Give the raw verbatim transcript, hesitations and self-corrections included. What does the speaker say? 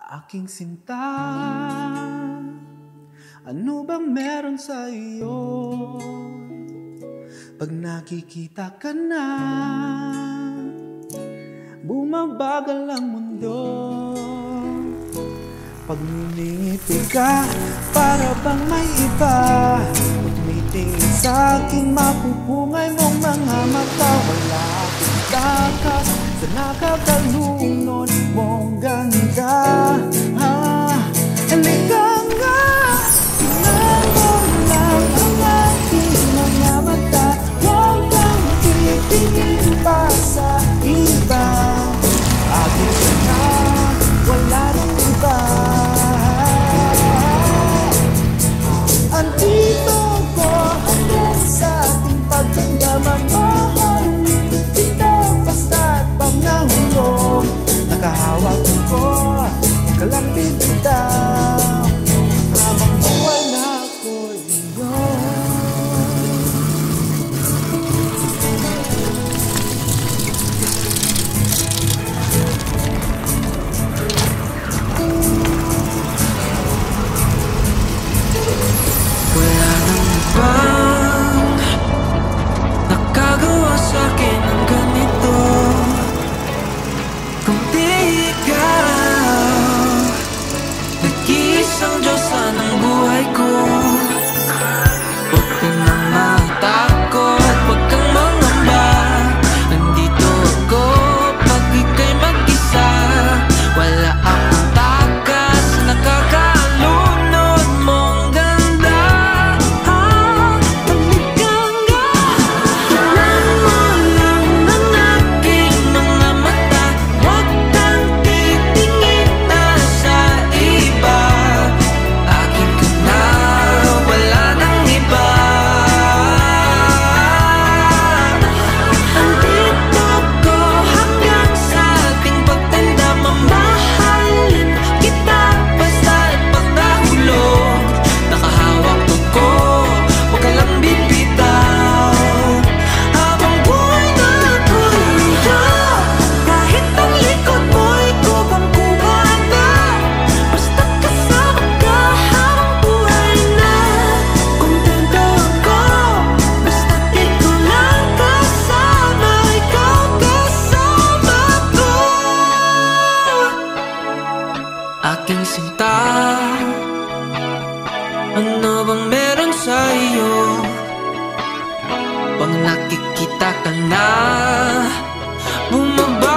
Aking sinta, ano bang meron sa iyo? Pag nakikita ka na, bumabagal ang mundo. Pag ngumingiti ka, para bang may iba. Pag tumitingin sa aking mapupungay mong mga mata, wala akong takas sa nakakalunod mong ganda. Ah, halika nga, tingnan mo lang ang aking mga mata. Huwag kang titingin pa sa iba. Aking sana, wala nang iba. Andito ko hanggang sa ating pagdamdaman. Mahalin kita basta't pang nahulog. Nakahawak ko, kalambing kita habang buhay na ako'y iyong. Wala nang ibang nakagawa sa'kin ng ganito, kung di ikaw. Nag-iisang Diyosa ng buhay ko. Huwag ka nang matakot, huwag kang mangamba. Nandito ako pag ika'y mag-isa. Wala akong takas sa nakakalunod mong ganda. Ah, halika nga, tingnan mo lang ang aking mga mata. Huwag kang titingin na sa iba. Akin ka na, wala nang iba. Andito ko hanggang sa ating pagtanda. Mamahalin kita basta't pag nahulog. Nakahawak ko, huwag ka lang bibitaw. Habang buhay na ako'y iyong. Kahit ang likod mo'y kubang-kuba na, basta't kasama ka habang buhay na. Kontento ako, basta't ikaw lang kasama. Ikaw kasama ko. Aking sinta, ano bang meron sa iyo? Pag nakikita ka na, bumaba